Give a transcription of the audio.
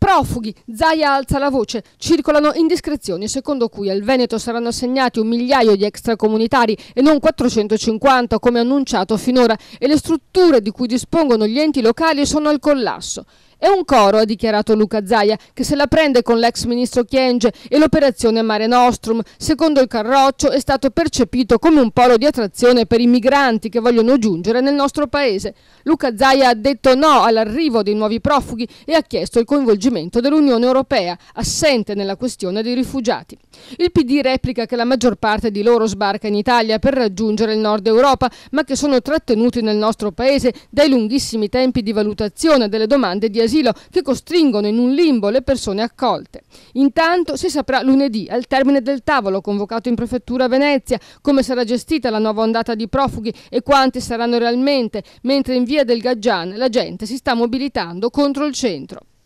Profughi, Zaia alza la voce, circolano indiscrezioni secondo cui al Veneto saranno assegnati 1 migliaio di extracomunitari e non 450 come annunciato finora e le strutture di cui dispongono gli enti locali sono al collasso. È un coro, ha dichiarato Luca Zaia, che se la prende con l'ex ministro Kyenge e l'operazione Mare Nostrum, secondo il Carroccio, è stato percepito come un polo di attrazione per i migranti che vogliono giungere nel nostro paese. Luca Zaia ha detto no all'arrivo dei nuovi profughi e ha chiesto il coinvolgimento dell'Unione Europea, assente nella questione dei rifugiati. Il PD replica che la maggior parte di loro sbarca in Italia per raggiungere il nord Europa, ma che sono trattenuti nel nostro paese dai lunghissimi tempi di valutazione delle domande di asilo che costringono in un limbo le persone accolte. Intanto si saprà lunedì, al termine del tavolo convocato in prefettura a Venezia, come sarà gestita la nuova ondata di profughi e quanti saranno realmente, mentre in via del Gaggian la gente si sta mobilitando contro il centro.